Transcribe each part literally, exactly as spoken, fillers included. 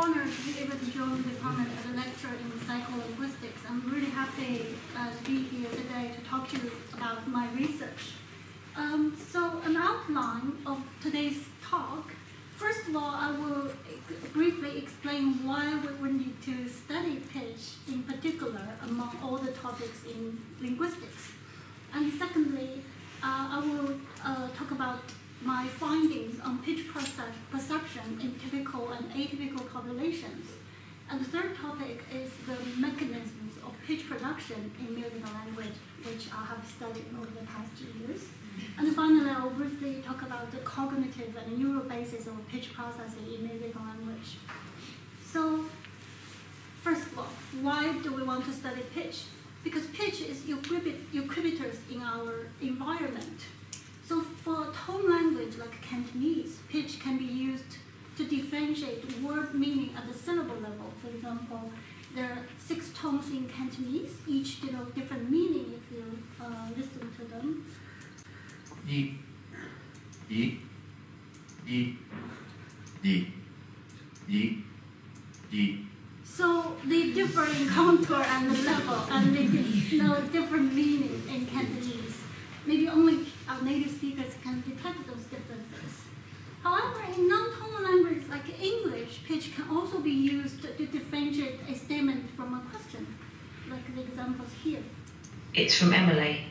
honored to be able to join the department as a lecturer in psycholinguistics. I'm really happy uh, to be here today to talk to you about my research. Um, so an outline of today's talk. First of all, I will briefly explain why we would need to study pitch in particular among all the topics in linguistics. And secondly, uh, I will uh, talk about my findings on pitch perception in typical and atypical populations. And the third topic is the mechanisms of pitch production in musical language, which I have studied over the past two years. And finally, I will briefly talk about the cognitive and neural basis of pitch processing in musical language. So, first of all, why do we want to study pitch? Because pitch is ubiquitous in our environment. So for tone language like Cantonese, pitch can be used to differentiate word meaning at the syllable level. For example, there are six tones in Cantonese, each denote different meaning if you uh, listen to them. Yi, yi, yi, yi, yi, yi. So they differ in contour and the level, and they know different meaning in Cantonese. Maybe only our native speakers can detect those differences. However, in non-tonal languages like English, pitch can also be used to differentiate a statement from a question, like the examples here. It's from Emily.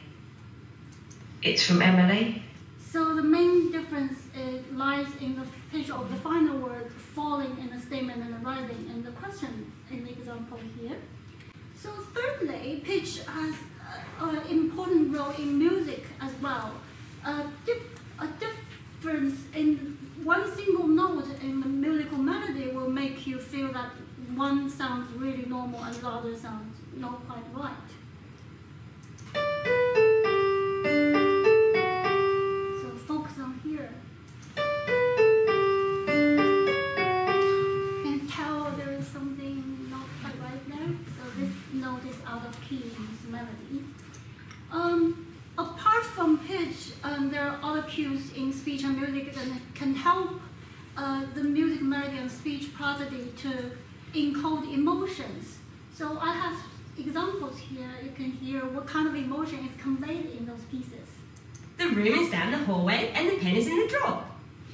It's from Emily. So the main difference is, lies in the pitch of the final word falling in a statement and arriving in the question in the example here. So thirdly, pitch has an important role in music as well. Uh, dif a difference in one single note in the musical melody will make you feel that one sounds really normal and the other sounds not quite right. So focus on here. You can tell there is something not quite right there. So this note is out of key in this melody. Um, apart from pitch, um, there are other cues in speech and music that can help uh, the music melody and speech prosody to encode emotions. So I have examples here. You can hear what kind of emotion is conveyed in those pieces. The room is down the hallway and the pen is in the drawer.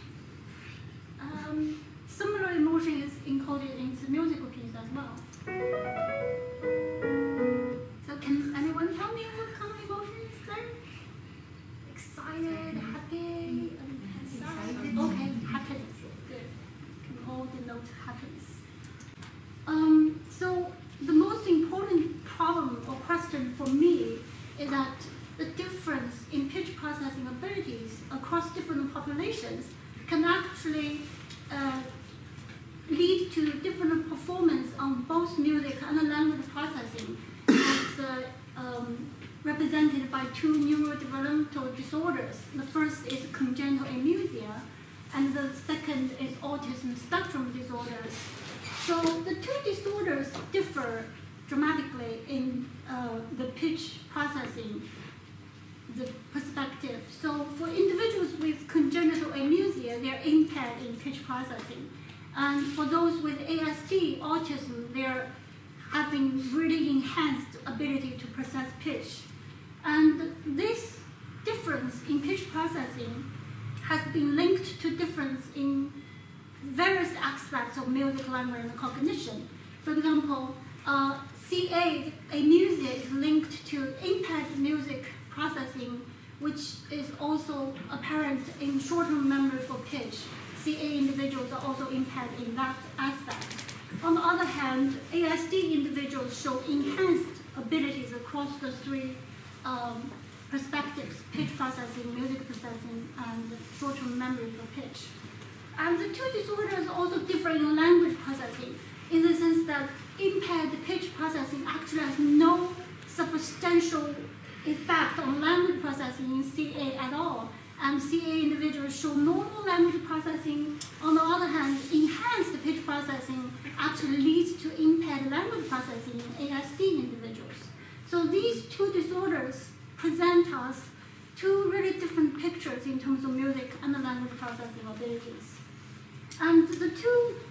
Um, similar emotion is encoded in the musical piece as well. So can anyone tell me what kind of emotion is there? Excited, happy, and sad? Okay, happiness. Good. Can all denote happiness. Um, so the most important problem or question for me is that the difference in pitch processing abilities across different populations can actually uh, lead to different performance on both music and language processing, as uh, um, represented by two neurodevelopmental disorders. The first is congenital amusia, and the second is autism spectrum disorders. So the two disorders differ dramatically in uh, the pitch processing, the perspective. So for individuals with congenital amusia, they are impaired in pitch processing. And for those with A S D, autism, they're having really enhanced ability to process pitch. And this difference in pitch processing has been linked to difference in various aspects of music, language, and cognition. For example, uh, C A, amusia, is linked to impaired music processing, which is also apparent in short-term memory for pitch. C A individuals are also impaired in that aspect. On the other hand, A S D individuals show enhanced abilities across the three um, perspectives: pitch processing, music processing, and short-term memory for pitch. And the two disorders also differ in language processing, in the sense that impaired pitch processing actually has no substantial effect on language processing in C A at all. And C A individuals show normal language processing. On the other hand, enhanced pitch processing actually leads to impaired language processing in A S D individuals. So these two disorders present us two really different pictures in terms of music and the language processing abilities. And the two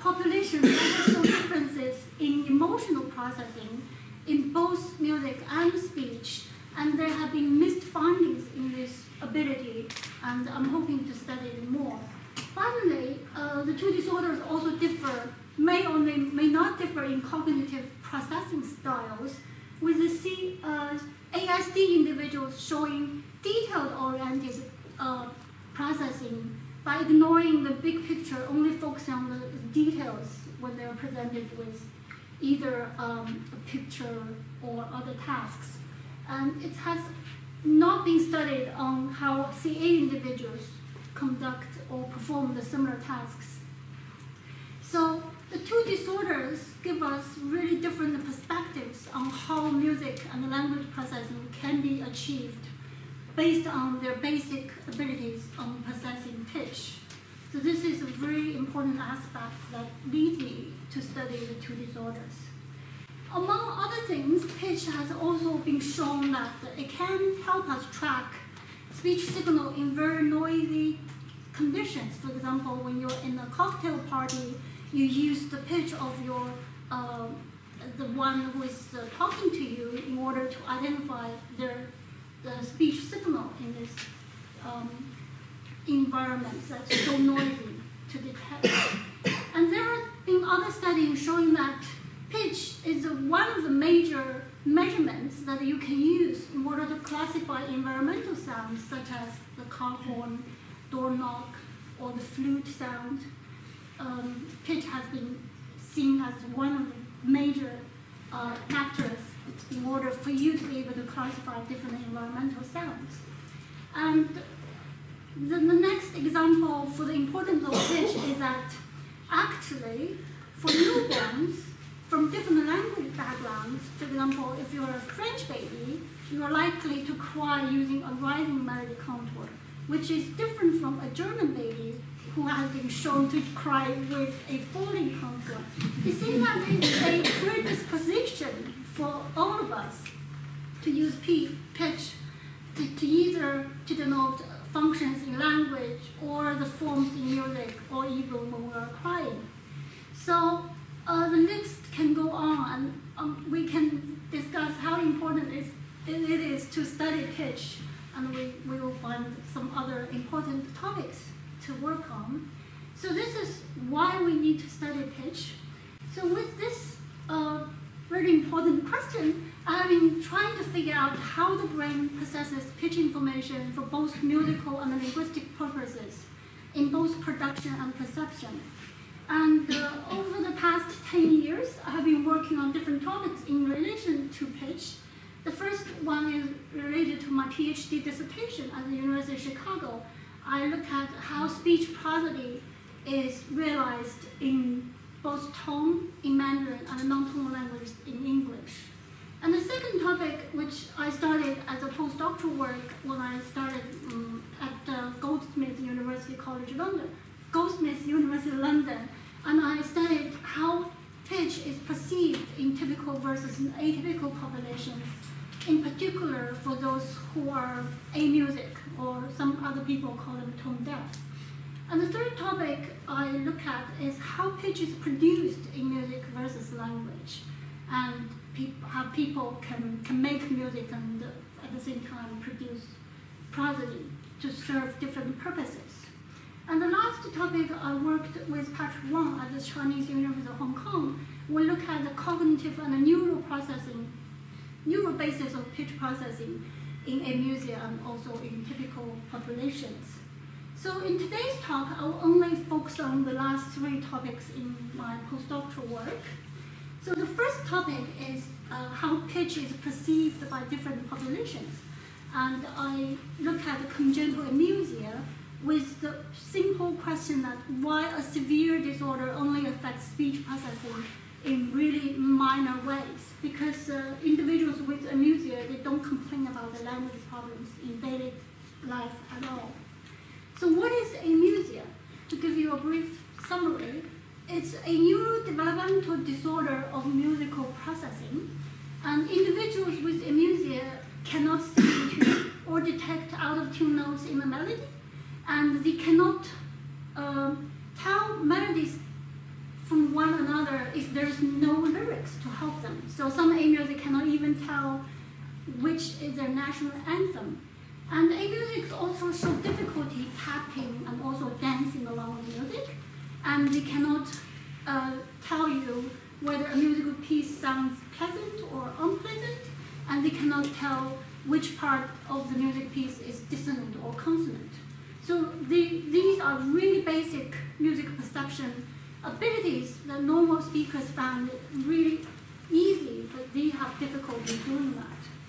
populations also show differences in emotional processing in both music and speech, and there have been missed findings in this ability, and I'm hoping to study it more. Finally, uh, the two disorders also differ, may or may, may not differ in cognitive processing styles, with the C, uh, A S D individuals showing detail-oriented uh, processing by ignoring the big picture, only focusing on the details when they are presented with either um, a picture or other tasks. And it has not been studied on how C A individuals conduct or perform the similar tasks. So the two disorders give us really different perspectives on how music and language processing can be achieved based on their basic abilities on processing pitch. So this is a very important aspect that leads me to study the two disorders. Among other things, pitch has also been shown that it can help us track speech signal in very noisy conditions. For example, when you're in a cocktail party, you use the pitch of your uh, the one who is uh, talking to you in order to identify their the speech signal in this um, environment that's so noisy to detect. And there have been other studies showing that pitch is one of the major measurements that you can use in order to classify environmental sounds, such as the car horn, door knock, or the flute sound. Um, pitch has been seen as one of the major uh, factors in order for you to be able to classify different environmental sounds. And the, the next example for the importance of pitch is that actually, for newborns from different language backgrounds, for example, if you're a French baby, you are likely to cry using a rising melody contour, which is different from a German baby who has been shown to cry with a falling contour. It seems that there is a predisposition for all of us to use P, pitch to, to either to denote functions in language or the forms in music, or even when we are crying. So uh, the list can go on, and um, we can discuss how important it is, it is to study pitch, and we, we will find some other important topics to work on. So this is why we need to study pitch. So with this uh, really important question, I have been trying to figure out how the brain processes pitch information for both musical and linguistic purposes in both production and perception. And uh, over the past ten years, I have been working on different topics in relation to pitch. The first one is related to my PhD dissertation at the University of Chicago. I look at how speech prosody is realized in both tone in Mandarin and non-tonal languages in English. And the second topic, which I started as a postdoctoral work when I started um, at uh, Goldsmiths University College London, Goldsmiths University London, and I studied how pitch is perceived in typical versus atypical populations, in particular for those who are amusic, or some other people call them tone deaf. And the third topic I look at is how pitch is produced in music versus language, and pe how people can, can make music and uh, at the same time produce prosody to serve different purposes. And the last topic I worked with Patrick Wang at the Chinese University of Hong Kong, we look at the cognitive and the neural processing, neural basis of pitch processing in amusia and also in typical populations. So in today's talk, I will only focus on the last three topics in my postdoctoral work. So the first topic is uh, how pitch is perceived by different populations. And I look at the congenital amusia with the simple question that why a severe disorder only affects speech processing in really minor ways. Because uh, individuals with amusia, they don't complain about the language problems in daily life at all. So what is amusia? To give you a brief summary, it's a neurodevelopmental disorder of musical processing. And individuals with amusia cannot sing or detect out-of-tune notes in a melody, and they cannot uh, tell melodies from one another if there's no lyrics to help them. So some A music cannot even tell which is their national anthem. And A music also show difficulty tapping and also dancing along with music. And they cannot uh, tell you whether a musical piece sounds pleasant or unpleasant. And they cannot tell which part of the music piece is dissonant or consonant. So the, these are really basic music perception abilities that normal speakers found really easy, but they have difficulty doing that.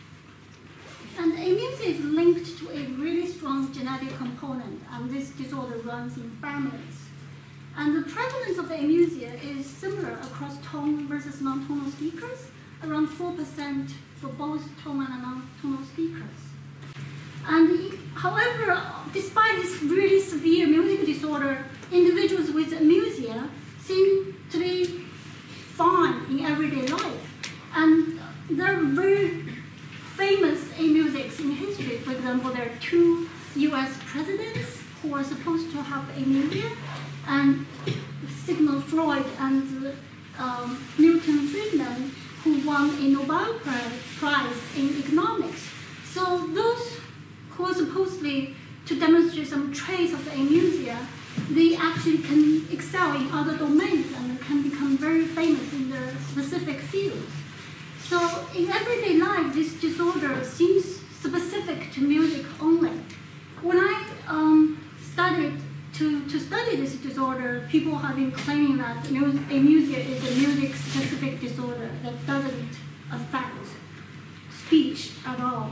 And amusia is linked to a really strong genetic component, and this disorder runs in families. And the prevalence of amusia is similar across tone versus non-tonal speakers, around four percent for both tonal and non-tonal speakers. And however, despite this really severe music disorder, individuals with amusia seem to be fine in everyday life. And there are very famous amusics in history. For example, there are two U S presidents who are supposed to have amusia, and Sigmund Freud and um, Milton Friedman, who won a Nobel Prize in economics. So those who are supposedly to demonstrate some trace of amusia, they actually can excel in other domains and can become very famous in their specific fields. So in everyday life, this disorder seems specific to music only. When I um, started to, to study this disorder, people have been claiming that amusia is a music-specific disorder that doesn't affect speech at all.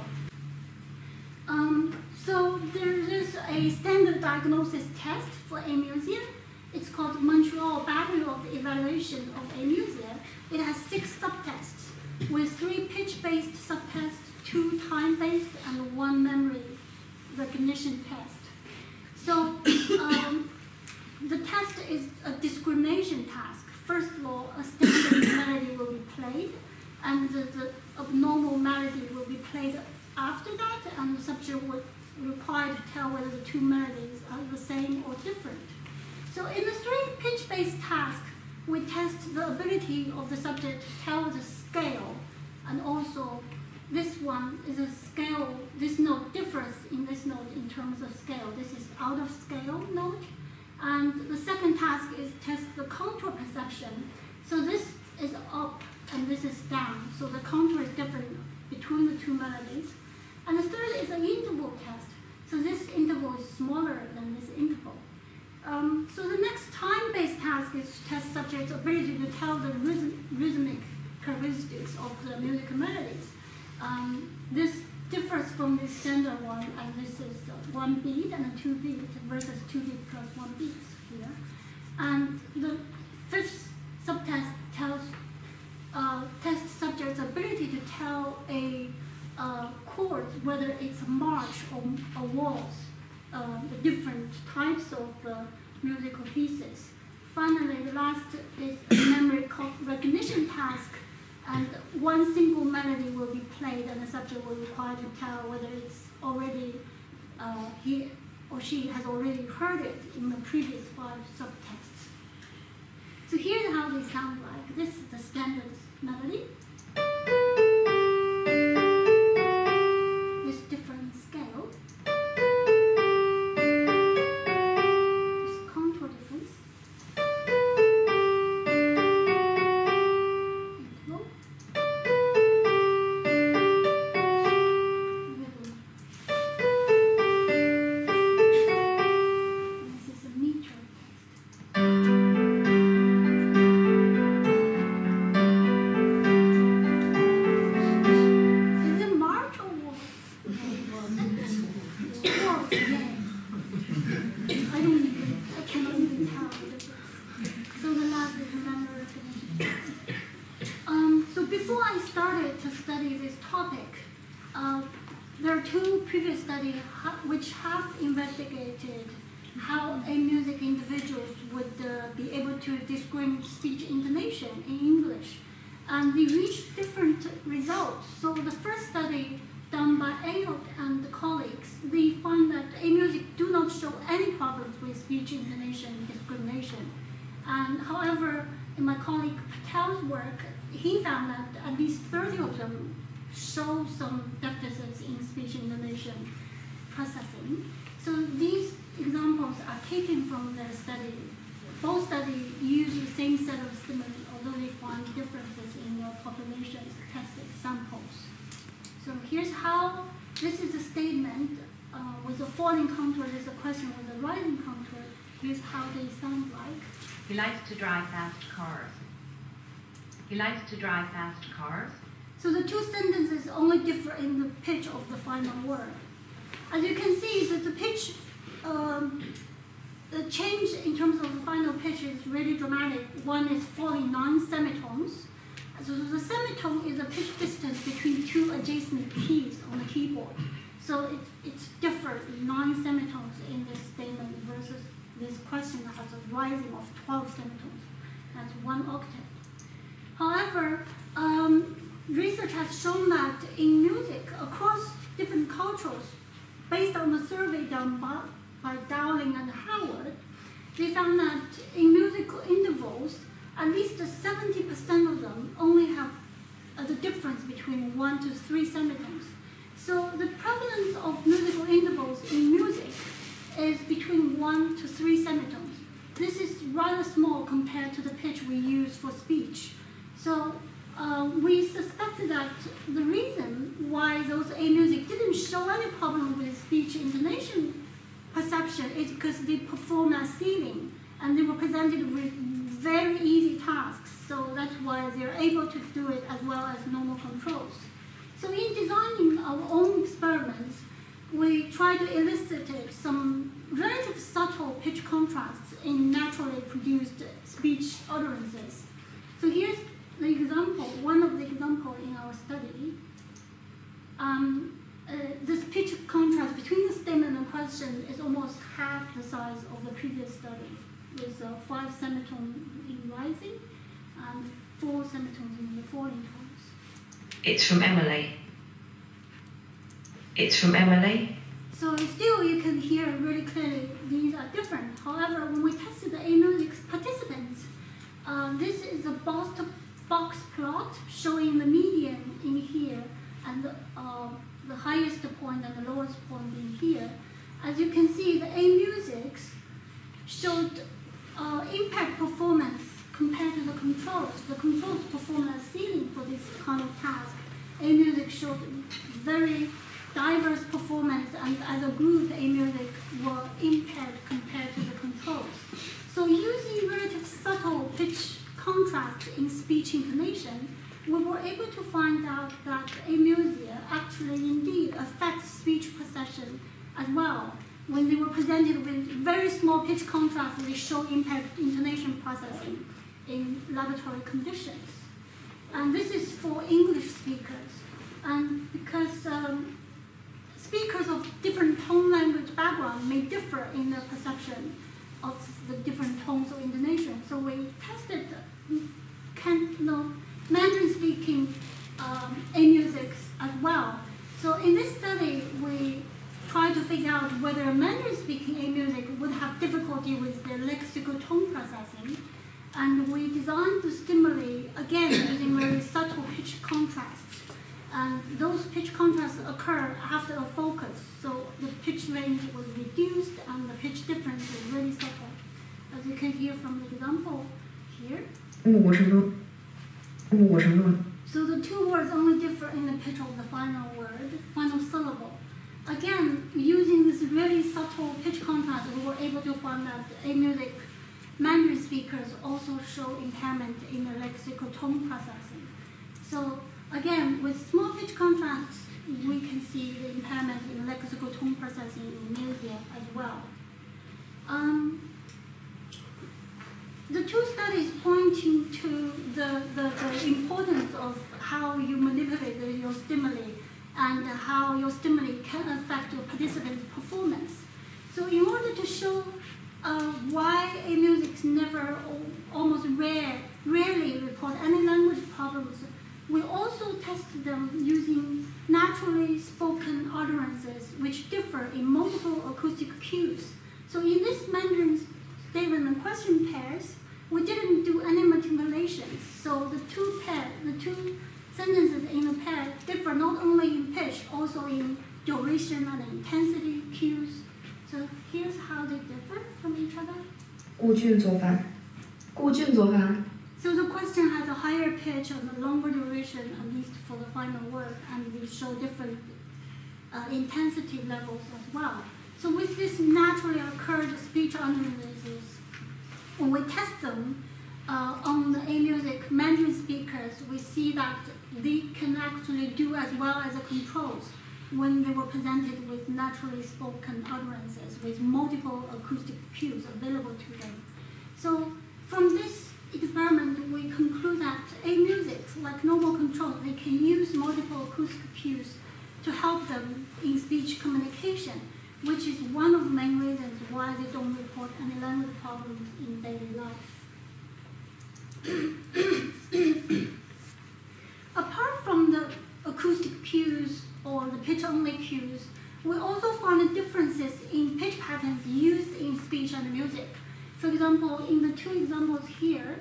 Um, so there is a standard diagnosis test for amusia. It's called Montreal Battery of Evaluation of Amusia. It has six subtests, with three pitch-based subtests, two time-based, and one memory recognition test. So um, the test is a discrimination task. First of all, a standard melody will be played, and the, the abnormal melody will be played after that, and the subject will be required to tell whether the two melodies are the same or different. So in the three pitch-based task, we test the ability of the subject to tell the scale, and also this one is a scale, this note differs in this note in terms of scale. This is out of scale note. And the second task is test the contour perception. So this is up and this is down. So the contour is different between the two melodies. And the third is an interval test. So this interval is smaller than this interval. Um, so the next time-based task is to test subject's ability to tell the rhythm, rhythmic characteristics of the musical melodies. Um, this differs from the standard one, and this is uh, one beat and a two beat versus two beat plus one beat here. And the fifth subtest tells uh, tests subject's ability to tell a uh, chord, whether it's a march or a waltz, uh, the different types of uh, musical pieces. Finally, the last is a memory recognition task, and one single melody will be played, and the subject will be required to tell whether it's already, uh, he or she has already heard it in the previous five subtexts. So here's how they sound like. This is the standard melody. With different scale. There's contour difference. Interval. Rhythm. And this is a meter test. Is it march or waltz? Waltz, yeah. I don't even, I cannot even tell the difference. So the last is memory recognition. Um, so before I started to study this topic, uh, there are two previous studies ha which have investigated how amusic individuals would uh, be able to discriminate speech intonation in English. And they reached different results. So the first study done by Ayot and colleagues, they found that amusic do not show any problems with speech intonation discrimination. And however, in my colleague Patel's work, he found that at least thirty of them show some deficits in speech intonation processing. So these examples are taken from their study. Both studies use the same set of stimuli, although they find differences in their populations tested samples. So here's how, this is a statement uh, with a falling contour, there's a question with a rising contour. Here's how they sound like. He likes to drive fast cars. He likes to drive fast cars. So the two sentences only differ in the pitch of the final word. As you can see, that the pitch, um, the change in terms of the final pitch is really dramatic. One is falling non-semitones. So the semitone is a pitch distance between two adjacent keys on the keyboard. So it, it's different, non-semitones in this statement versus this question that has a rising of twelve semitones. That's one octave. However, um, research has shown that in music, across different cultures, based on the survey done by, by Dowling and Howard, they found that in musical intervals, at least seventy percent of them only have uh, the difference between one to three semitones. So the prevalence of musical intervals in music is between one to three semitones. This is rather small compared to the pitch we use for speech. So uh, we suspected that the reason why those A music didn't show any problem with speech intonation perception is because they perform as ceiling and they were presented with very easy tasks. So that's why they're able to do it as well as normal controls. So in designing our own experiments, we try to elicit some relatively subtle pitch contrasts in naturally produced speech utterances. So here's the example, one of the examples in our study. Um, uh, this pitch contrast between the statement and question is almost half the size of the previous study, with uh, five semitones in rising and four semitones in the falling tones. It's from Emily. It's from Emily. So still you can hear really clearly these are different. However, when we tested the A music participants, um, this is a box, box plot showing the median in here and the, uh, the highest point and the lowest point in here. As you can see, the A musics showed uh, impact performance compared to the controls. The controls perform as ceiling for this kind of task. A music showed very diverse performance, and as a group, A music were impaired compared to the controls. So using relative subtle pitch contrast in speech intonation, we were able to find out that A music actually indeed affects speech perception as well. When they were presented with very small pitch contrast, they show impaired intonation processing in laboratory conditions. And this is for English speakers. And because um, speakers of different tone language background may differ in their perception of the different tones of intonation. So we tested can, you know, Mandarin speaking um, A musics as well. So in this study, we tried to figure out whether Mandarin speaking A music would have difficulty with their lexical tone processing. And we designed the stimuli, again, using very subtle pitch contrasts. And those pitch contrasts occur after a focus. So the pitch range was reduced and the pitch difference was really subtle. As you can hear from the example here. So the two words only differ in the pitch of the final word, final syllable. Again, using this really subtle pitch contrast, we were able to find that A music Mandarin speakers also show impairment in the lexical tone processing. So again, with small pitch contrasts, we can see the impairment in lexical tone processing in music as well. Um, the two studies pointing to the, the, the importance of how you manipulate the, your stimuli and how your stimuli can affect your participant's performance. So in order to show uh, why A music never, almost rare, rarely report any language problems, we also tested them using naturally spoken utterances which differ in multiple acoustic cues. So in this Mandarin statement and question pairs, we didn't do any manipulations. So the two pair, the two sentences in the pair differ not only in pitch, also in duration and intensity cues. So here's how they differ from each other. 顾俊做饭，顾俊做饭。 So the question has a higher pitch and a longer duration, at least for the final word, and they show different uh, intensity levels as well. So with this naturally occurred speech analysis, when we test them uh, on the A music Mandarin speakers, we see that they can actually do as well as the controls when they were presented with naturally spoken utterances with multiple acoustic cues available to them. So from this experiment, we conclude that A musics, like normal controls, they can use multiple acoustic cues to help them in speech communication, which is one of the main reasons why they don't report any language problems in daily life. Apart from the acoustic cues or the pitch-only cues, we also found differences in pitch patterns used in speech and music. For example, in the two examples here,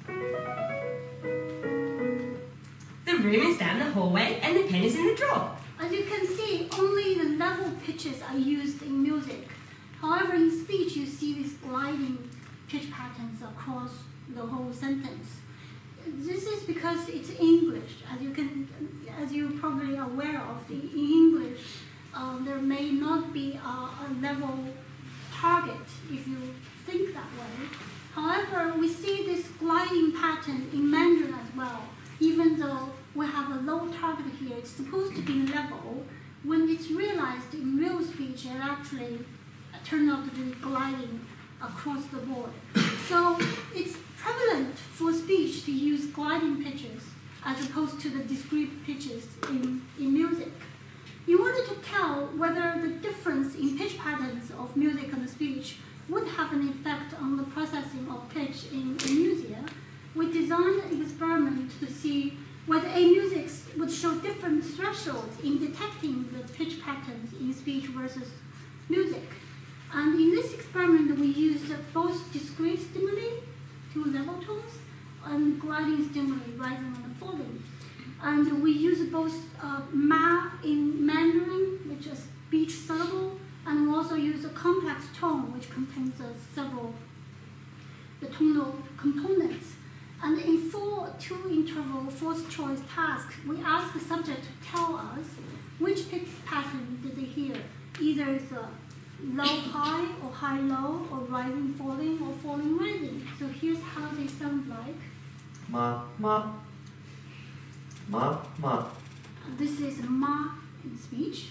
The room is down the hallway and the pen is in the drawer. as you can see, only the level pitches are used in music. However, in speech, you see these gliding pitch patterns across the whole sentence. This is because it's English. As you can, as you're probably aware of, in English, uh, there may not be a, a level target if you think that way. However, we see this gliding pattern in Mandarin as well. Even though we have a low target here, it's supposed to be level. When it's realized in real speech, it actually turned out to be gliding across the board. So it's prevalent for speech to use gliding pitches as opposed to the discrete pitches in, in music. In order to tell whether the difference in pitch patterns of music and speech would have an effect on the processing of pitch in amusia, we designed an experiment to see whether amusics would show different thresholds in detecting the pitch patterns in speech versus music. And in this experiment, we used both discrete stimuli, two level tones, and gliding stimuli, rising and falling. And we used both uh, ma in Mandarin, which is speech syllable, and we also use a complex tone, which contains uh, several the tonal components. And in four two-interval fourth choice tasks, we ask the subject to tell us which pitch pattern did they hear. Either it's a low-high or high-low, or rising-falling, or falling-rising. So here's how they sound like. Ma, ma. Ma, ma. This is ma in speech.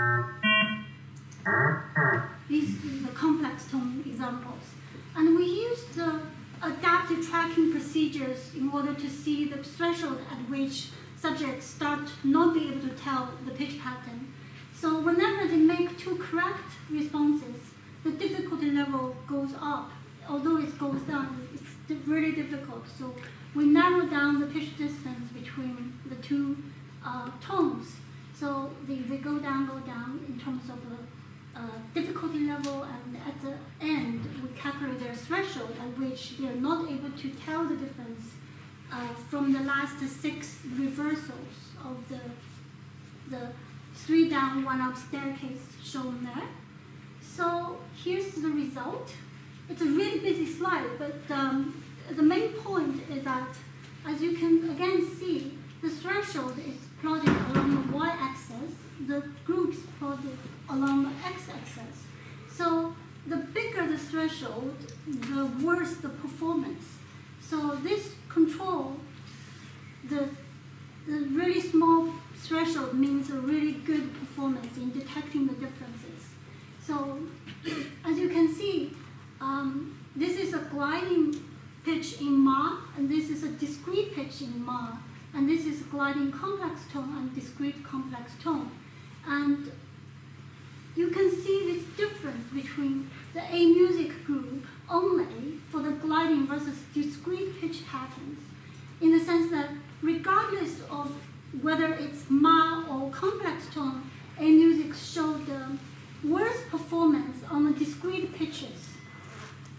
These are the complex tone examples. And we used the adaptive tracking procedures in order to see the threshold at which subjects start not being able to tell the pitch pattern. So whenever they make two correct responses, the difficulty level goes up. Although it goes down, it's really difficult. So we narrow down the pitch distance between the two uh, tones. So they, they go down, go down in terms of the uh, difficulty level, and at the end, we calculate their threshold at which they are not able to tell the difference uh, from the last six reversals of the, the three down, one up staircase shown there. So here's the result. It's a really busy slide, but um, the main point is that, as you can again see, the threshold is plotted along the y-axis, the groups plotted along the x-axis. So the bigger the threshold, the worse the performance. So this control, the, the really small threshold means a really good performance in detecting the differences. So as you can see, um, this is a gliding pitch in ma, and this is a discrete pitch in ma, and this is gliding complex tone and discrete complex tone. And you can see this difference between the A music group only for the gliding versus discrete pitch patterns, in the sense that regardless of whether it's ma or complex tone, A music showed the worst performance on the discrete pitches. However,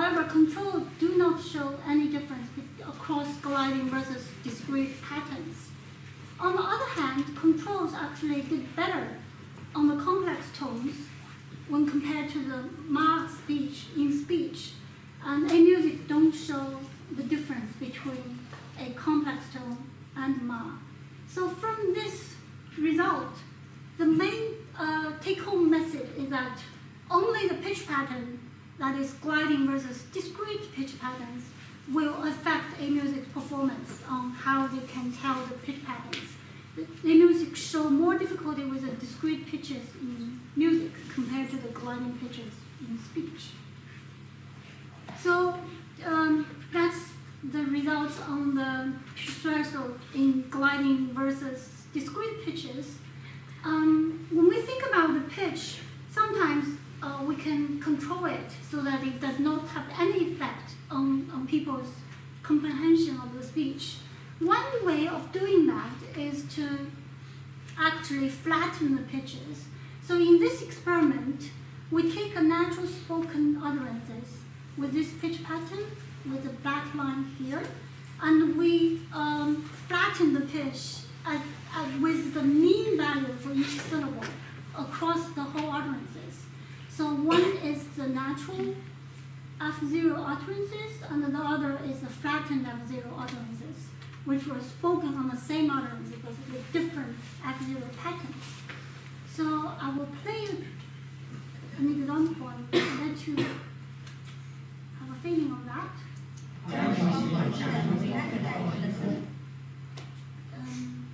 However, controls do not show any difference across gliding versus discrete patterns. On the other hand, controls actually did better on the complex tones when compared to the ma speech in speech. And A-music don't show the difference between a complex tone and ma. So from this result, the main uh, take-home message is that only the pitch pattern, that is gliding versus discrete pitch patterns, will affect A-music's performance on how they can tell the pitch patterns. A-music show more difficulty with the discrete pitches in music compared to the gliding pitches in speech. So um, that's the results on the pitch threshold in gliding versus discrete pitches. Um, when we think about the pitch, sometimes uh, we can control it so that it does not have any effect on, on people's comprehension of the speech. One way of doing that is to actually flatten the pitches. So in this experiment, we take a natural spoken utterances with this pitch pattern, with the black line here, and we um, flatten the pitch at, at, with the mean value for each syllable across the whole utterances. So one is the natural F zero utterances, and the other is the flattened F zero utterances, which were spoken on the same utterance but with different F zero patterns. So I will play an example and let you have a feeling of that. Um,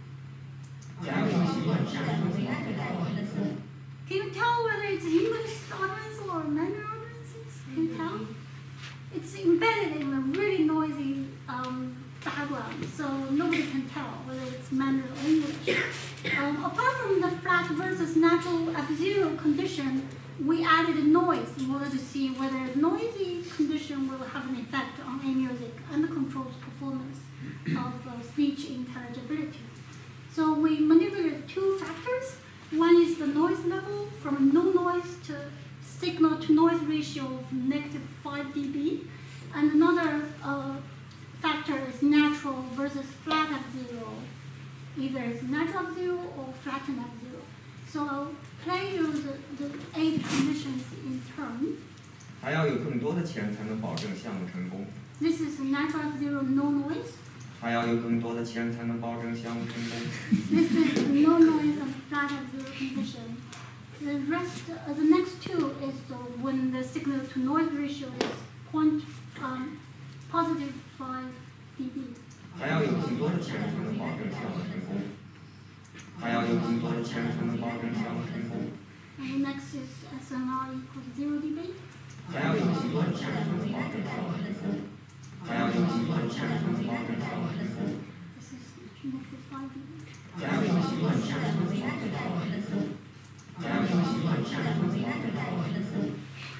can you tell whether it's English utterance or Mandarin utterances? Can you tell? It's embedded in a really noisy um, background, so nobody can tell whether it's Mandarin or English. Um, apart from the flat versus natural F zero condition, we added noise in order to see whether noisy condition will have an effect on A-music and the control's performance of uh, speech intelligibility. So we manipulated two factors. One is the noise level from no noise to signal to noise ratio of negative five dB, and another uh, factor is natural versus flat F zero. Either it's natural F zero or flattened F zero. So I'll play you the, the eight conditions in turn. 还要有更多的钱才能保证项目成功。 This is natural F zero, no noise. 还要有更多的钱才能保证项目成功。 This is no noise and flat F zero condition. The rest, uh, the next two is uh, when the signal to noise ratio is point, um, positive five dB. 还要有更多的钱才能保证项目成功。还要有更多的钱才能保证项目成功。 And the next is S N R equals zero dB. 还要有更多的钱才能保证项目成功。还要有更多的钱才能保证项目成功。 This is negative five dB. 还要有更多的钱才能保证项目成功。还要有更多的钱才能保证项目成功。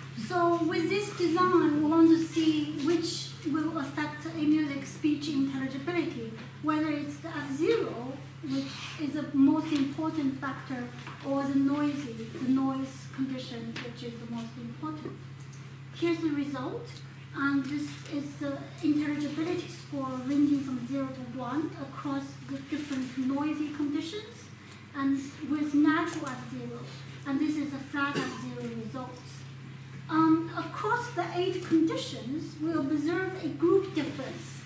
So with this design, we want to see which will affect A-music speech intelligibility, whether it's the F zero, which is the most important factor, or the noisy, the noise condition, which is the most important. Here's the result, and this is the intelligibility score ranging from zero to one across the different noisy conditions, and with natural F zero, and this is a flat F zero result. Um, across the eight conditions, we observe a group difference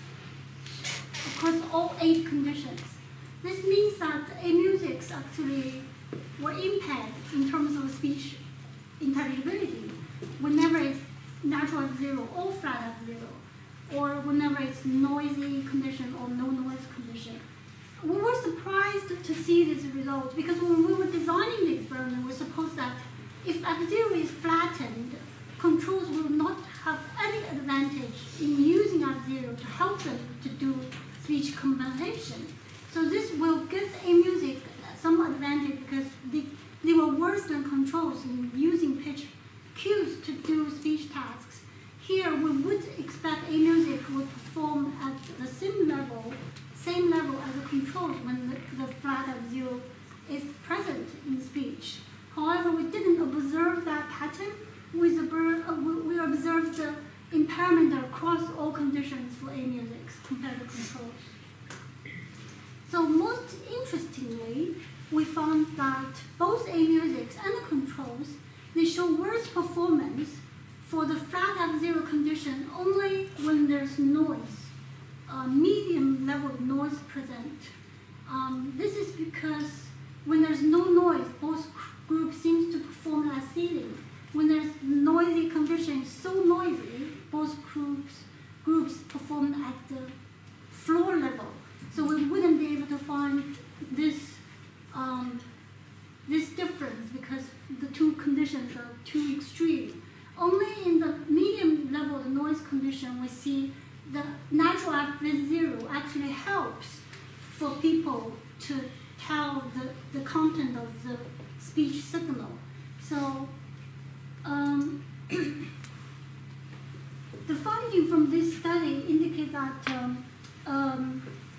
across all eight conditions. This means that A-musics actually were impaired in terms of speech intelligibility whenever it's natural F zero or flat F zero, or whenever it's noisy condition or no noise condition. We were surprised to see this result because when we were designing the experiment, we supposed that if F zero is flattened, controls will not have any advantage in using F zero to help them to do speech compensation. So this will give A-music some advantage because they, they were worse than controls in using pitch cues to do speech tasks. Here we would expect A-music would perform at the same level, same level as the controls when the, the flat F zero is present in speech. However, we didn't observe that pattern. We observed the impairment across all conditions for A musics compared to controls. So most interestingly, we found that both A musics and the controls, they show worse performance for the flat F zero condition only when there's noise, uh, medium level of noise present. Um, this is because when there's no noise, both groups seem to perform as ceiling. When there's noisy condition, so noisy, both groups groups perform at the floor level. So we wouldn't be able to find this um, this difference because the two conditions are too extreme. Only in the medium level of noise condition we see the natural F zero actually helps for people to tell the, the content of the speech signal. So um, the finding from this study indicate that um, um,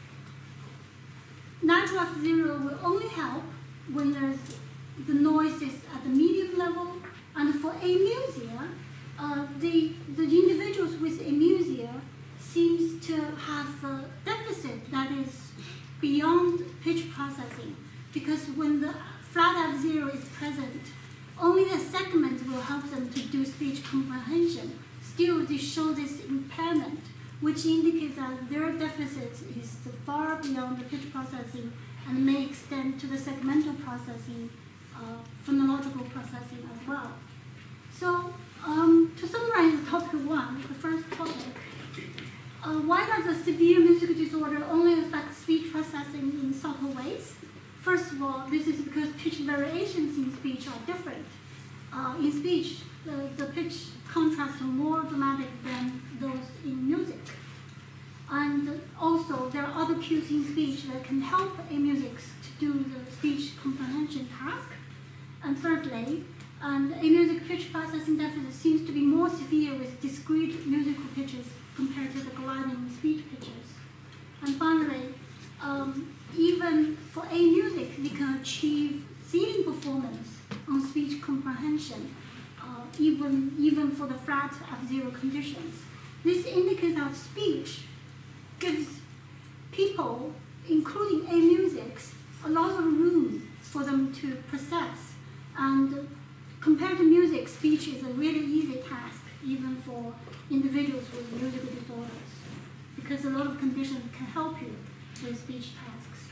natural F zero will only help when there's the noise is at the medium level, and for amusia, uh, the, the individuals with amusia seems to have a deficit that is beyond pitch processing, because when the flat F zero is present, only the segments will help them to do speech comprehension. Still, they show this impairment, which indicates that their deficit is far beyond the pitch processing and may extend to the segmental processing, uh, phonological processing as well. So, um, to summarize topic one, the first topic, uh, why does a severe musical disorder only affect speech processing in subtle ways? First of all, this is because pitch variations in speech are different. Uh, in speech, the, the pitch contrasts are more dramatic than those in music. And also, there are other cues in speech that can help a music to do the speech comprehension task. And thirdly, and a music pitch processing deficit seems to be more severe with discrete musical pitches compared to the gliding speech pitches. And finally, um, even for A music, they can achieve ceiling performance on speech comprehension, uh, even, even for the flat F zero conditions. This indicates that speech gives people, including A musics, a lot of room for them to process. And compared to music, speech is a really easy task, even for individuals with musical disorders, because a lot of conditions can help you with speech tasks.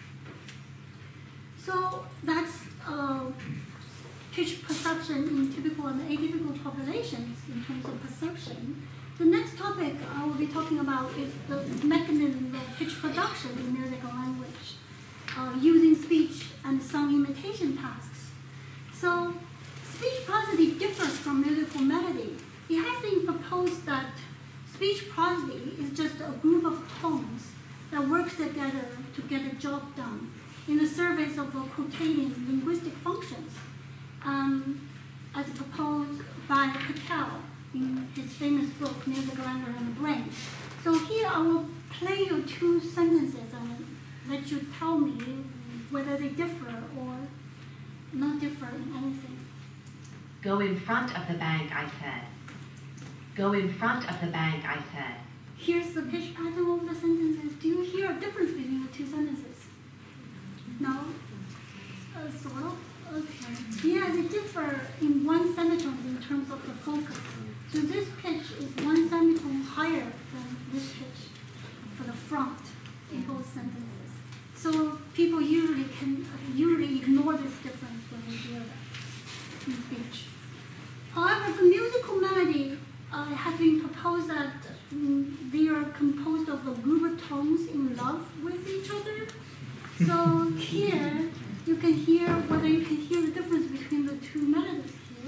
So that's uh, pitch perception in typical and atypical populations in terms of perception. The next topic I will be talking about is the mechanism of pitch production in musical language, uh, using speech and song imitation tasks. So speech prosody differs from musical melody. It has been proposed that speech prosody is just a group of tones that work together to get a job done in the service of quotating linguistic functions, um, as proposed by Patel in his famous book, Music, Language, and the Brain. So here I will play you two sentences and let you tell me whether they differ or not differ in anything. Go in front of the bank, I said. Go in front of the bank, I said. Here's the pitch pattern of the sentences. Do you hear a difference between the two sentences? No? Uh, sort of? Okay. Yeah, they differ in one semitone in terms of the focus. So this pitch is one semitone higher than this pitch for the front in both sentences. So people usually can usually ignore this difference when they hear that in speech. However, for musical melody, uh, it has been proposed that um, they are composed of a group of tones in love with each other. So here, you can hear whether you can hear the difference between the two melodies here.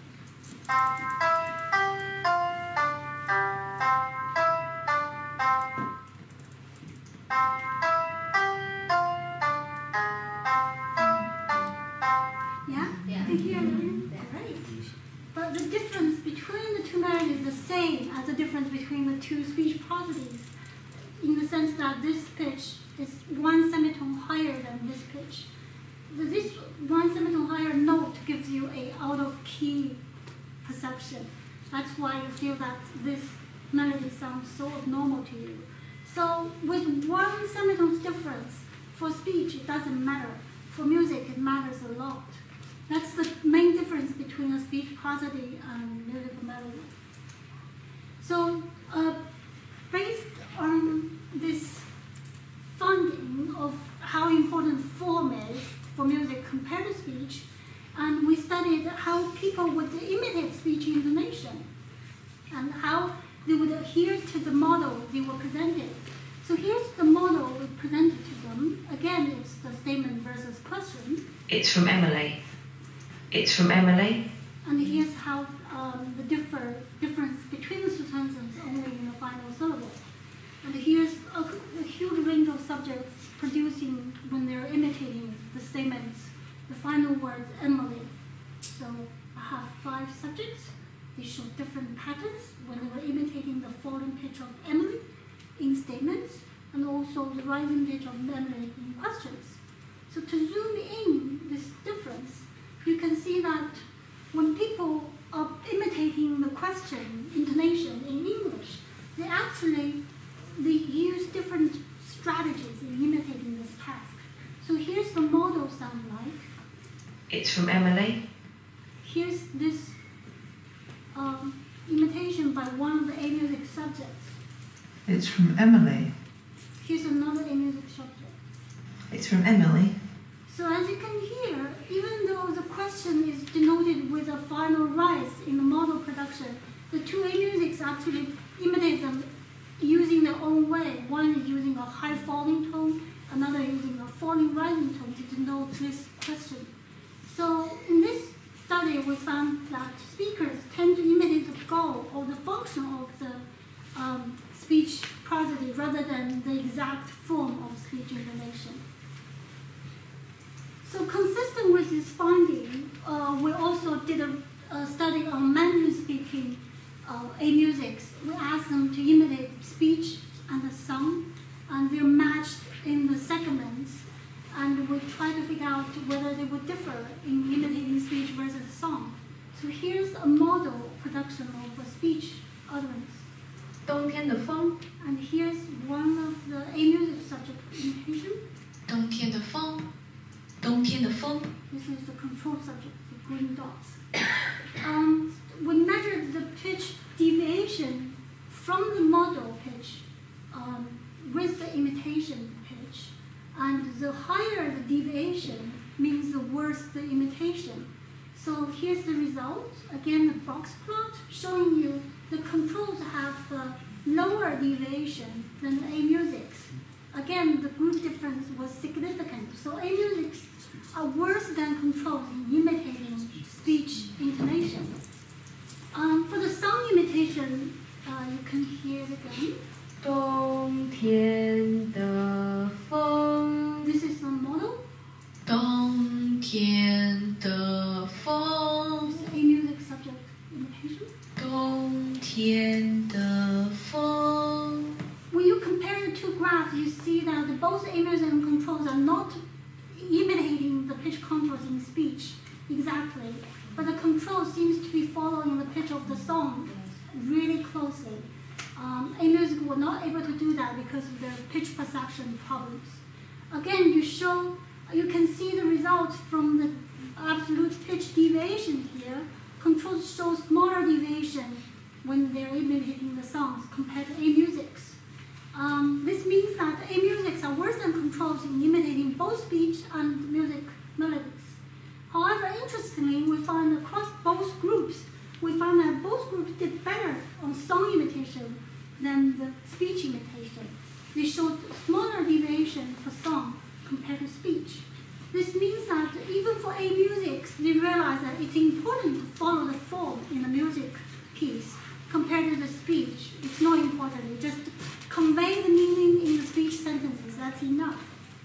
Yeah? Yeah. You can hear them? Great. But the difference between the two melodies is the same as the difference between the two speech prosodies, in the sense that this pitch is one semitone higher than this pitch. This one semitone higher note gives you a out of key perception. That's why you feel that this melody sounds so abnormal to you. So with one semitone's difference, for speech it doesn't matter. For music it matters a lot. That's the main difference between a speech prosody and musical melody. So uh, based on this finding of how important form is for music compared to speech, and we studied how people would imitate speech intonation and how they would adhere to the model they were presented. So here's the model we presented to them. Again, it's the statement versus question. It's from Emily. It's from Emily. And here's how um, the differ, difference between the two sentences only in the final syllable. And here's a, a huge range of subjects producing when they're imitating the statements, the final words, Emily. So I have five subjects. They show different patterns when they were imitating the falling pitch of Emily in statements, and also the rising pitch of Emily in questions. So to zoom in this difference, you can see that when people are imitating the question intonation in English, they actually they use different strategies in imitating this task. So here's the model sound like. It's from Emily. Here's this um, imitation by one of the A music subjects. It's from Emily. Here's another A music subject. It's from Emily. So as you can hear, even though the question is denoted with a final rise in the model production, the two A musics actually imitate them using their own way. One is using a high falling tone, another using a falling rising tone to denote this question. So in this study, we found that speakers tend to imitate the goal or the function of the um, speech prosody rather than the exact form of speech intonation. So consistent with this finding, uh, we also did a, a study on Mandarin-speaking uh, A musics. We asked them to imitate speech and the song, and they're matched in the segments, and we try to figure out whether they would differ in imitating speech versus song. So here's a model production of a speech utterance. 冬天的风， And here's one of the A music subject imitation. 冬天的风，冬天的风。 This is the control subject, the green dots. Um, we measured the pitch deviation from the model pitch um, with the imitation pitch. And the higher the deviation means the worse the imitation. So here's the result. Again, the box plot showing you the controls have uh, lower deviation than A musics. Again, the group difference was significant. So A musics are worse than controls in imitating speech intonation. Um, for the song imitation, uh, you can hear it again. 冬天的风。 This is the model. 冬天的风， This is A music subject imitation. 冬天的风。 When you compare the two graphs, you see that the both A music and controls are not imitating the pitch contours in speech exactly, but the control seems to be following the pitch of the song really closely. Um, A music were not able to do that because of their pitch perception problems. Again, you show, you can see the results from the absolute pitch deviation here. Controls show smaller deviation when they're imitating the songs compared to A musics. Um, this means that A musics are worse than controls in imitating both speech and music melodies. However, interestingly, we find across both groups, we found that both groups did better on song imitation than the speech imitation. They showed smaller deviation for song compared to speech. This means that even for A musics, they realize that it's important to follow the form in the music piece compared to the speech. It's not important. You just convey the meaning in the speech sentences. That's enough.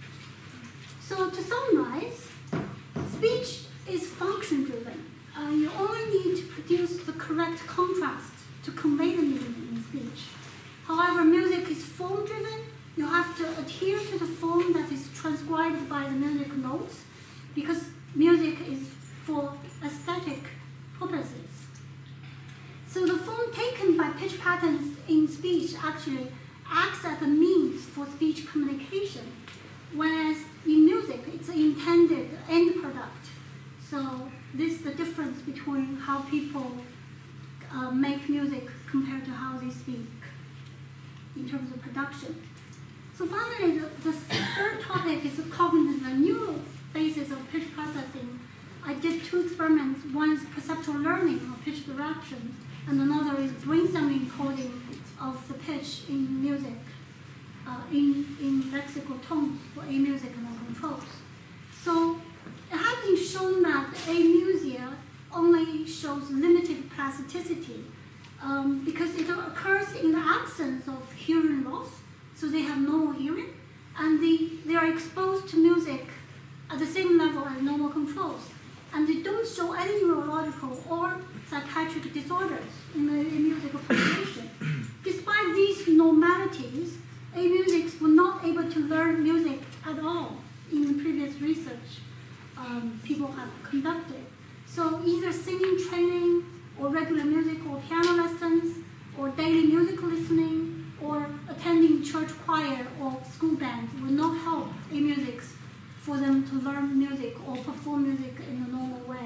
So to summarize, speech is function-driven. Uh, you only need to produce the correct contrast to convey the meaning in speech. However, music is form-driven. You have to adhere to the form that is transcribed by the music notes because music is for aesthetic purposes. So the form taken by pitch patterns in speech actually acts as a means for speech communication, whereas in music, it's an intended end product. So this is the difference between how people uh, make music compared to how they speak in terms of production. So finally, the, the third topic is the cognitive and neural basis of pitch processing. I did two experiments. One is perceptual learning of pitch direction, and another is brainstorming encoding of the pitch in music, uh, in, in lexical tones for A music and the controls. So it has been shown that amusia only shows limited plasticity um, because it occurs in the absence of hearing loss, so they have normal hearing, and they, they are exposed to music at the same level as normal controls. And they don't show any neurological or psychiatric disorders in the musical population. Despite these normalities, amusics were not able to learn music at all in previous research um, people have conducted. So either singing training, or regular music or piano lessons, or daily music listening, or attending church choir or school bands will not help amusics for them to learn music or perform music in a normal way.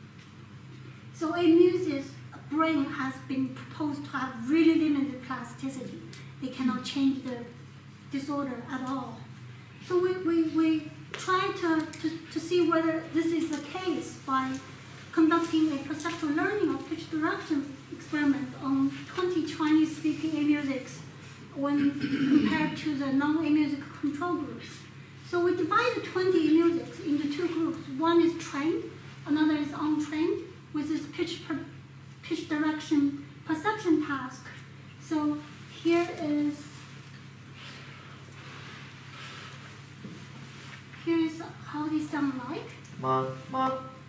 So amusics brain has been proposed to have really limited plasticity. They cannot change the disorder at all. So we, we, we try to, to, to see whether this is the case by conducting a perceptual learning of pitch direction experiment on twenty Chinese-speaking amusics when compared to the non-amusic control groups. So we divided twenty amusics into two groups. One is trained, another is untrained, with this pitch, per, pitch direction perception task. So here is here is how they sound like. Ma, ma.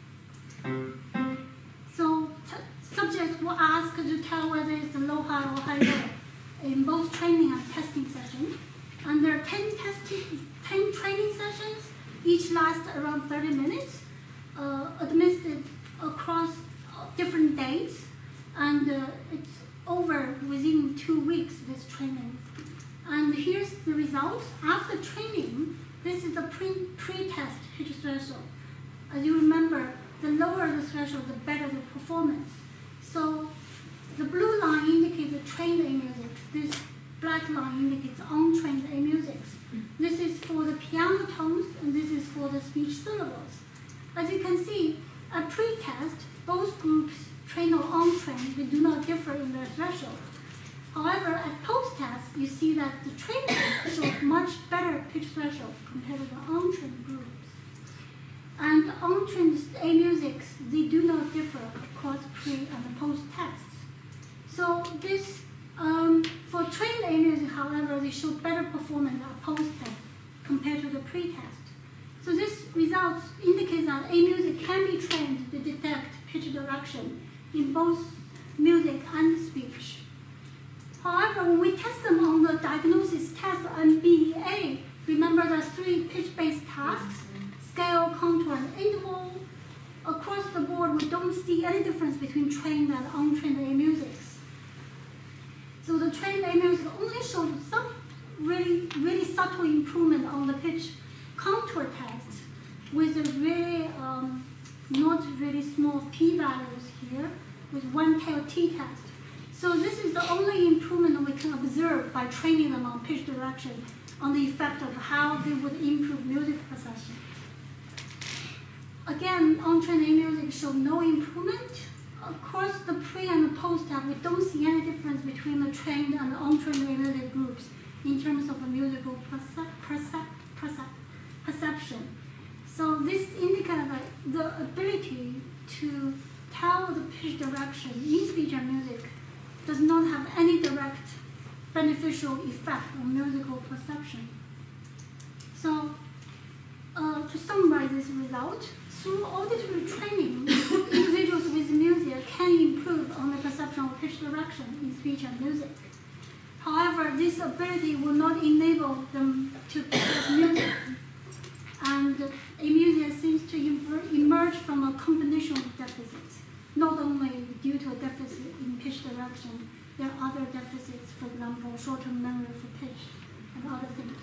So subjects were asked to tell whether it's low, high, or high, low in both training and testing sessions. And there are ten, testing, ten training sessions, each last around thirty minutes, uh, administered across different days. And uh, it's over within two weeks, this training. And here's the results. After training, this is the pre, pre-test pitch threshold. As you remember, the lower the threshold, the better the performance. So the blue line indicates the trained amusics. This black line indicates untrained amusics. This is for the piano tones, and this is for the speech syllables. As you can see, at pre-test, both groups, trained or untrained, they do not differ in their threshold. However, at post-test, you see that the trained group shows much better pitch threshold compared to the untrained groups. And untrained amusics, they do not differ across pre and post tests. So this, um, for trained amusic, however, they show better performance at post test compared to the pre-test. So this results indicate that amusic can be trained to detect pitch direction in both music and speech. However, when we test them on the diagnosis test and B E A, remember there are three pitch-based tasks: scale, contour, and interval. Across the board, we don't see any difference between trained and untrained amusics. So the trained amusic only showed some really, really subtle improvement on the pitch contour test with a really, um, not really small p-values here with one tail t-test. So this is the only improvement we can observe by training them on pitch direction on the effect of how they would improve music perception. Again, untrained amusic show no improvement. Across the pre and the post test, we don't see any difference between the trained and the untrained amusic groups in terms of a musical percep percep percep perception. So this indicates that the ability to tell the pitch direction in speech and music does not have any direct beneficial effect on musical perception. So uh, to summarize this result, through auditory training, individuals with amusia can improve on the perception of pitch direction in speech and music. However, this ability will not enable them to perceive music. And amusia seems to emerge from a combination of deficits, not only due due to a deficit in pitch direction. There are other deficits, for example, short-term memory for pitch and other things.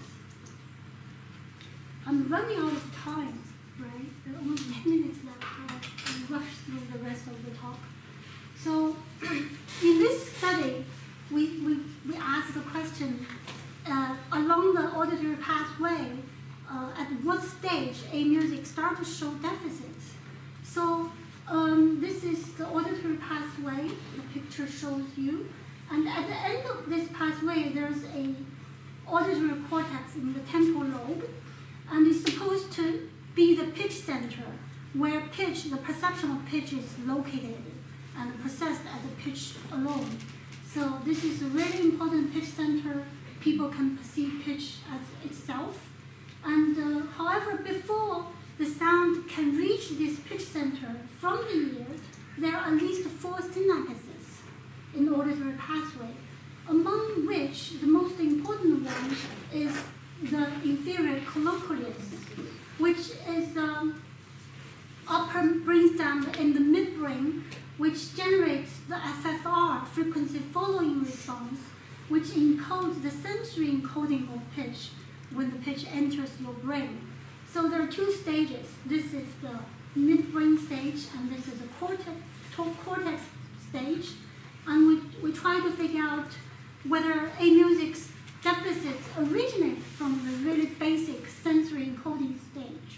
I'm running out of time, right? There are only ten minutes left. I'll rush through the rest of the talk. So in this study, we, we, we asked the question, uh, along the auditory pathway, uh, at what stage a music starts to show deficits? So um, this is the auditory pathway the picture shows you. And at the end of this pathway, there's a auditory cortex in the temporal lobe, and it's supposed to be the pitch center, where pitch, the perception of pitch is located and processed at the pitch alone. So this is a really important pitch center. People can perceive pitch as itself. And uh, however, before the sound can reach this pitch center from the ear, there are at least four synapses in the auditory pathway, among which the most important one is the inferior colloquius, which is the upper brainstem in the midbrain, which generates the F F R, frequency following response, which encodes the sensory encoding of pitch when the pitch enters your brain. So there are two stages. This is the midbrain stage, and this is the cortex, cortex stage. And we, we try to figure out whether a music's deficits originate from the really basic sensory encoding stage.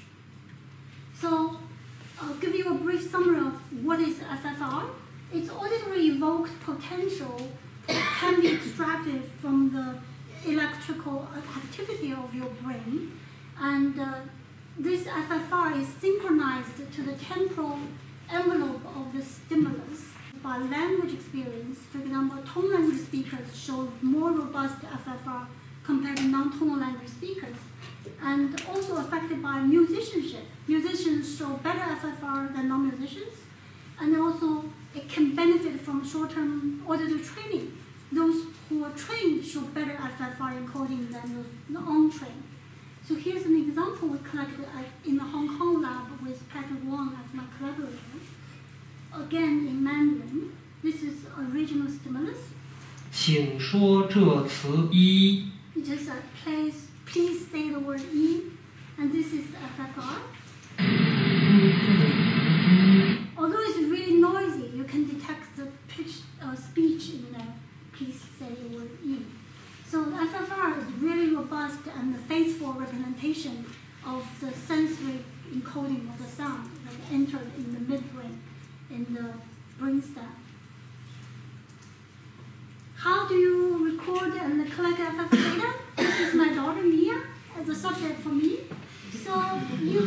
So I'll give you a brief summary of what is F F R. Its auditory evoked potential can be extracted from the electrical activity of your brain. And uh, this F F R is synchronized to the temporal envelope of the stimulus by language experience. For example, tone language speakers show more robust F F R compared to non-tonal language speakers. And also affected by musicianship. Musicians show better F F R than non-musicians. And also, it can benefit from short-term auditory training. Those who are trained show better F F R encoding than those untrained. So here's an example we collected in the Hong Kong lab with Patrick Wong as my collaborator. Again, in Mandarin. This is original stimulus. 请说这词一。 It just uh, plays, please say the word E, and this is F F R. Although it's really noisy, you can detect the pitch uh, speech in there. Please say the word E. So F F R is really robust and a faithful representation of the sensory encoding of the sound that entered in the midbrain, in the brainstem. How do you record and collect F F data? This is my daughter Mia as a subject for me. So you,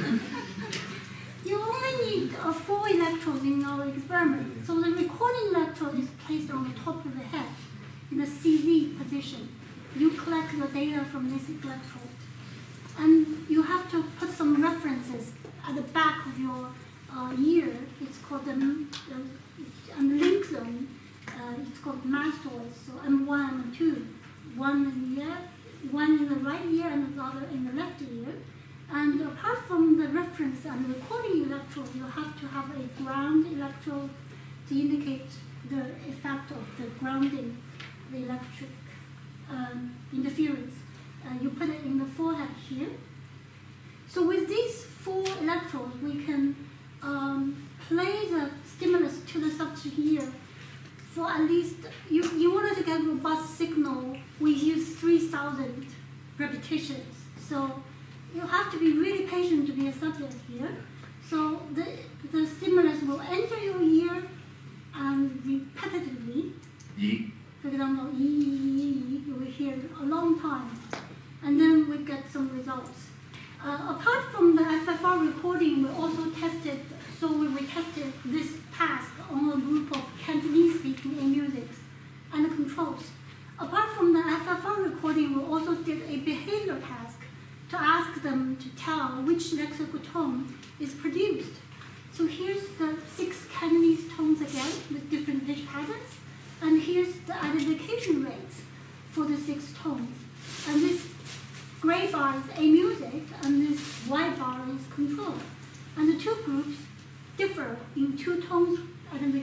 you only need uh, four electrodes in our experiment. So the recording electrode is placed on the top of the head in the C Z position. You collect the data from this electrode. And you have to put some references at the back of your uh, ear. It's called the, uh, and link them. Uh, it's called mastoids, so M one and M two. One in the ear, one in the right ear and the other in the left ear. And apart from the reference and recording electrode, you have to have a ground electrode to indicate the effect of the grounding, the electric um, interference. Uh, you put it in the forehead here. So with these four electrodes, we can um, play the stimulus to the subject ear. For at least, you, you wanted to get robust signal, we use three thousand repetitions. So you have to be really patient to be a subject here. So the, the stimulus will enter your ear and repetitively. E. For example, E, E, E, you will hear a long time. And then we get some results. Uh, apart from the F F R recording, we also tested, so we, we tested this task on a group of Cantonese-speaking A-musics and the controls. Apart from the F F R recording, we also did a behavior task to ask them to tell which lexical tone is produced. So here's the six Cantonese tones again with different pitch patterns, and here's the identification rates for the six tones. And this gray bar is A-music, and this white bar is control. And the two groups differ in two tones identification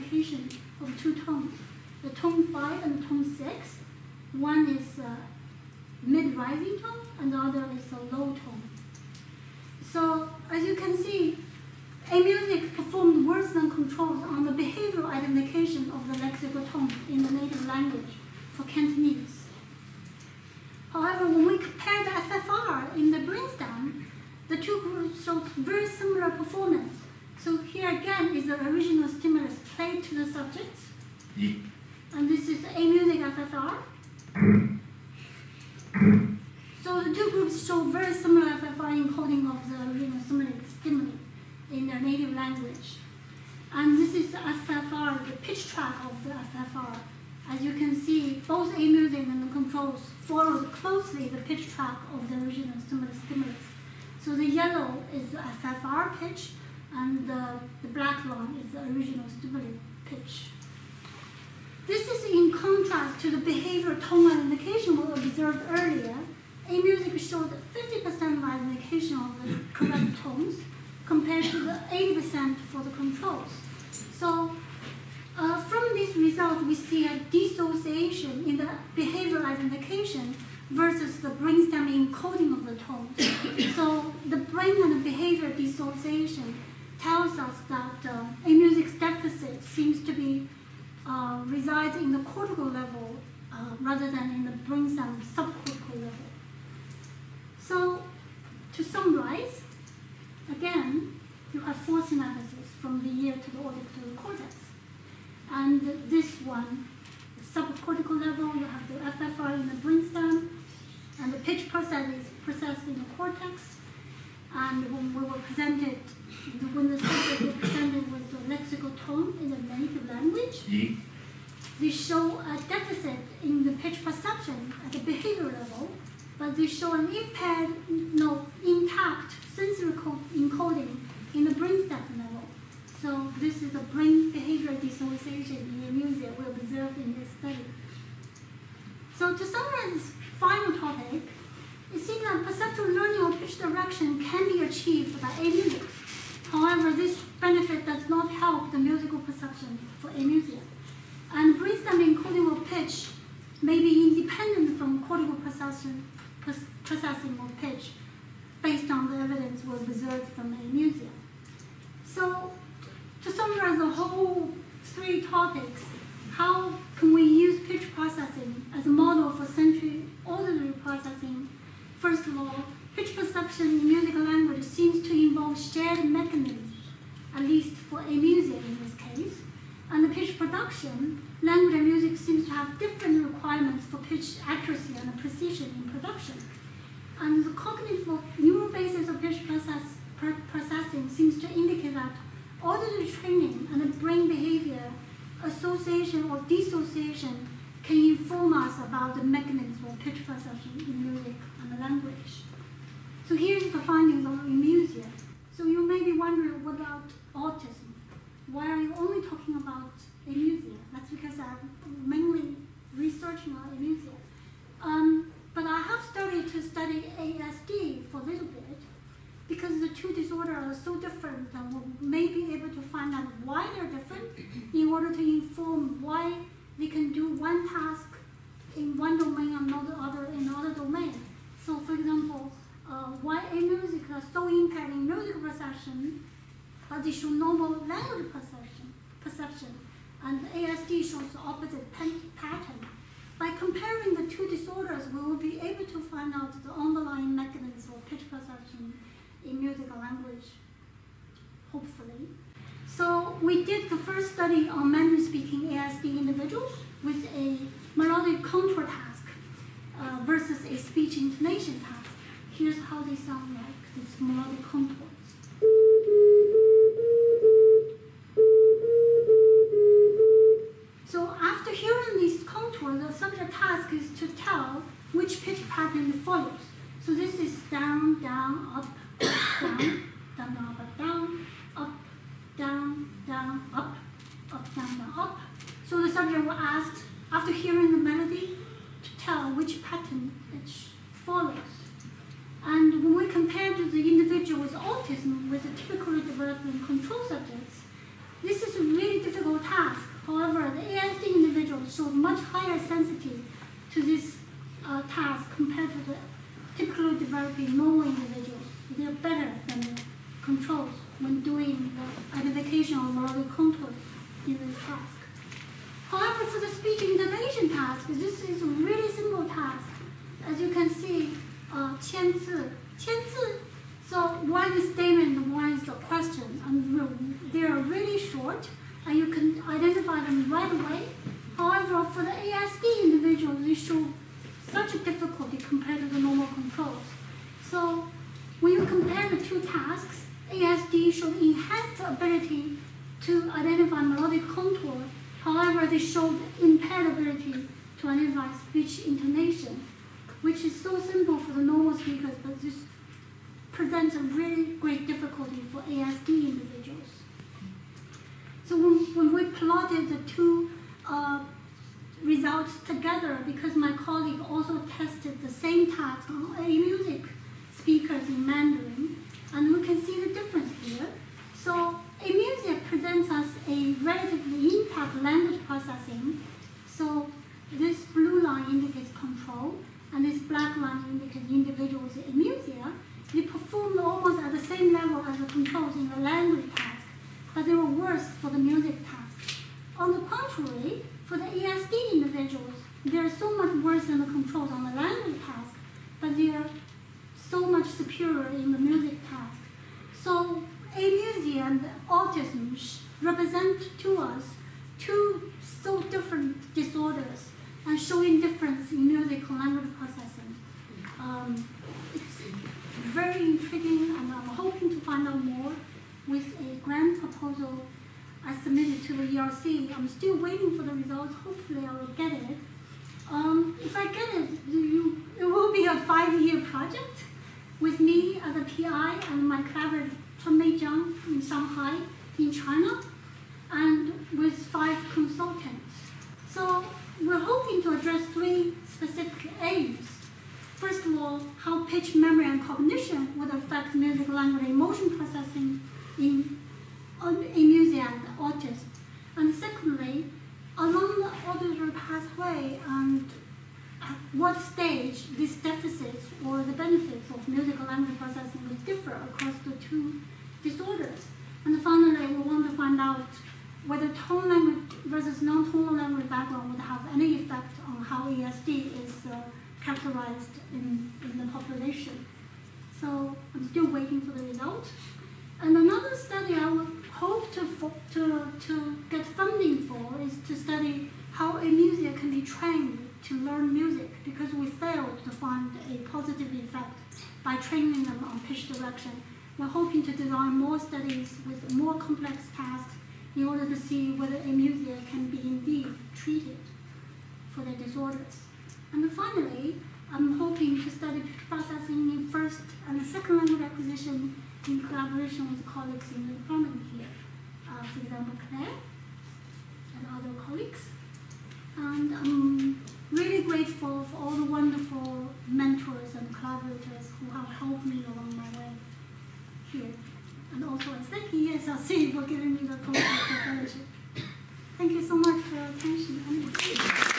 indication of two tones, the tone five and tone six. One is a mid-rising tone, and the other is a low tone. So as you can see, amusic performed worse than controls on the behavioral identification of the lexical tone in the native language for Cantonese. However, when we compare the F F R in the brainstem, the two groups showed very similar performance. So here again is the original stimulus played to the subjects. 이. And this is amusic F F R. So the two groups show very similar F F R encoding of the original stimuli in their native language. And this is the F F R, the pitch track of the F F R. As you can see, both amusic and the controls followed closely the pitch track of the original stimulus stimulus. So the yellow is the F F R pitch, and the, the black line is the original stimuli pitch. This is in contrast to the behavioral tone identification we observed earlier. Amusic showed fifty percent identification of the correct tones compared to the eighty percent for the controls. So uh, from this result, we see a dissociation in the behavioral identification versus the brainstem encoding of the tones. So the brain and the behavior dissociation tells us that uh, amusic's deficit seems to be uh, resides in the cortical level uh, rather than in the brainstem subcortical level. So to summarize, again, you have four synapses from the ear to the auditory cortex. And this one, the subcortical level, you have the F F R in the brainstem, and the pitch process is processed in the cortex. And when we were presented, when the subject was presented with the lexical tone in the native language, 이. they show a deficit in the pitch perception at the behavior level, but they show an impaired, no, intact sensory encoding in the brainstem level. So this is a brain behavior dissociation in amusia we observed in this study. So to summarize this final topic, it seems that perceptual learning of pitch direction can be achieved by amusia. However, this benefit does not help the musical perception for amusia. And brainstem encoding of pitch may be independent from cortical processing, processing of pitch based on the evidence we observed from amusia. So to summarize the whole three topics, how can we use pitch processing as a model for sensory auditory processing? First of all, pitch perception in musical language seems to involve shared mechanisms, at least for amusia in this case. And the pitch production, language and music seems to have different requirements for pitch accuracy and precision in production. And the cognitive neural basis of pitch process, per, processing seems to indicate that auditory training and the brain behavior association or dissociation can inform us about the mechanism of pitch perception in music and the language. So here's the findings of amusia. So you may be wondering, what about autism? Why are you only talking about amusia? That's because I'm mainly researching on amusia. Um, but I have started to study A S D for a little bit, because the two disorders are so different that we may be able to find out why they're different in order to inform why they can do one task in one domain and not the other in another domain. So for example, uh, why amusic are so impaired in musical perception, but they show normal language perception, perception, and A S D shows the opposite pattern. By comparing the two disorders, we will be able to find out the underlying mechanism of pitch perception in musical language, hopefully. So we did the first study on Mandarin-speaking A S D individuals with a melodic contour task uh, versus a speech intonation task. Here's how they sound like, these melodic contours. So after hearing these contours, the subject task is to tell which pitch pattern it follows. So this is down, down, up, down, down, down, up, down, up, down, down, up, up, down, down, up. So the subject will ask, after hearing the melody, to tell which pattern it follows. And when we compare to the individual with autism with the typically developing control subjects, this is a really difficult task showed much higher sensitivity to this uh, task compared to the typically developing normal individuals. They are better than the controls when doing the identification of melodic contours in this task. However, for the speech intonation task, this is a really simple task. As you can see, uh, 千字, 千字, so one is statement, one is a question, and they are really short, and you can identify them right away. However, for the A S D individuals, they show such a difficulty compared to the normal controls. So when you compare the two tasks, A S D should enhance the ability to identify melodic contour. However, they showed impaired ability to identify speech intonation, which is so simple for the normal speakers, but this presents a really great difficulty for A S D individuals. So when, when we plotted the two uh, results together, because my colleague also tested the same task on A music speakers in Mandarin, and we can see the difference here. So A music presents us a relatively intact language processing. So this blue line indicates control, and this black line indicates individuals in amusia. They performed almost at the same level as the controls in the language task, but they were worse for the music task. On the contrary, for the A S D individuals, they are so much worse than the controls on the language task, but they are so much superior in the music task. So amusia and autism represent to us two so different disorders and showing difference in music and language processing. Um, it's very intriguing, and I'm hoping to find out more with a grant proposal I submitted to the E R C. I'm still waiting for the results. Hopefully I will get it. Um, if I get it, you, it will be a five-year project with me as a P I and my collaborator Mei Jiang in Shanghai, in China, and with five consultants. So we're hoping to address three specific aims. First of all, how pitch, memory, and cognition would affect music, language, and emotion processing in amusia and autism. And secondly, along the auditory pathway and at what stage these deficits or the benefits of music and language processing will differ across the two disorders. And finally, we want to find out whether tone language versus non-tonal language background would have any effect on how A S D is uh, characterized in, in the population. So I'm still waiting for the result. And another study I would hope to, to, to get funding for is to study how amusia can be trained to learn music, because we failed to find a positive effect by training them on pitch direction. We're hoping to design more studies with more complex tasks in order to see whether amusia can be indeed treated for their disorders. And finally, I'm hoping to study pitch processing in first and second language acquisition in collaboration with colleagues in the department here, uh, for example, Claire and other colleagues. And I'm really grateful for all the wonderful mentors and collaborators who have helped me along my way here. And also I thank E S L C for giving me the contract fellowship. Thank you so much for your attention.